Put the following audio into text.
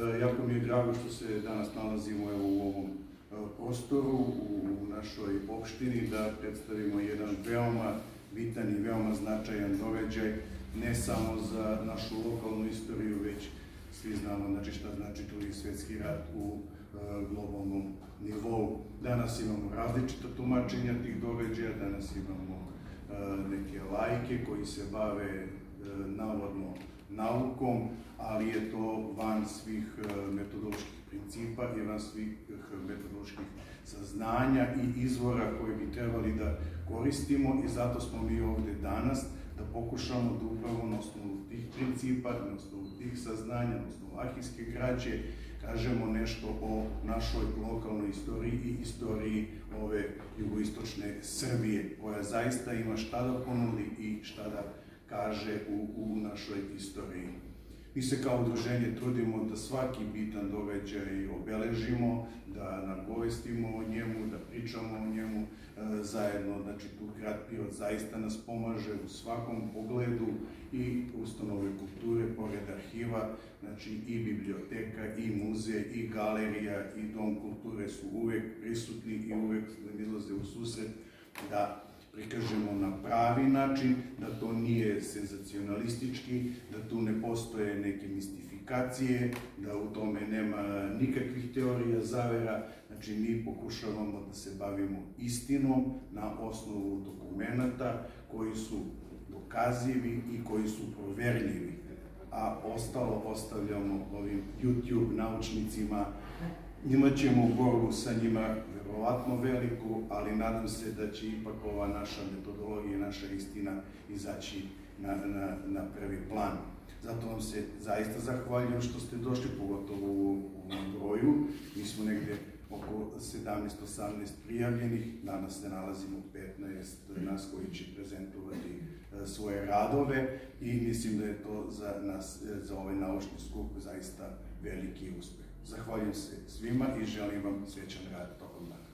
Jako mi je drago što se danas nalazimo u ovom prostoru, u našoj opštini, da predstavimo jedan veoma bitan i veoma značajan događaj, ne samo za našu lokalnu istoriju, već svi znamo šta znači Drugi svjetski rat u globalnom nivou. Danas imamo različita tumačenja tih događaja, danas imamo neke laike koji se bave navodno naukom, ali je to van svih metodoloških principa i van svih metodoloških saznanja i izvora koje bi trebali da koristimo, i zato smo mi ovde danas da pokušamo da upravo na osnovu tih principa, na osnovu tih saznanja, na osnovu arhivske građe kažemo nešto o našoj lokalnoj istoriji i istoriji ove jugoistočne Srbije, koja zaista ima šta da ponudi i šta da kaže u našoj istoriji. Mi se kao udruženje trudimo da svaki bitan događaj obeležimo, da nagovestimo o njemu, da pričamo o njemu zajedno. Znači, tu grad Pirot zaista nas pomaže u svakom pogledu, i ustanove kulture, pored arhiva, znači i biblioteka, i muzej, i galerija, i dom kulture su uvek prisutni i uvek izlaze u susret da prikažemo na pravi način, da to nije senzacionalistički, da tu ne postoje neke mistifikacije, da u tome nema nikakvih teorija zavera. Znači, mi pokušavamo da se bavimo istinom na osnovu dokumenata koji su dokazivi i koji su proverljivi, a ostalo ostavljamo ovim YouTube naučnicima. Imaćemo borbu sa njima verovatno veliku, ali nadam se da će ipak ova naša metodologija i naša istina izaći na prvi plan. Zato vam se zaista zahvaljujem što ste došli, pogotovo u ovom broju. Mi smo negde oko 17-18 prijavljenih, danas se nalazimo 15 nas koji će prezentovati svoje radove, i mislim da je to za nas, za ovaj naučni skup, zaista veliki uspeh. Zahvaljujem se svima i želim vam srećan rad tokom dana.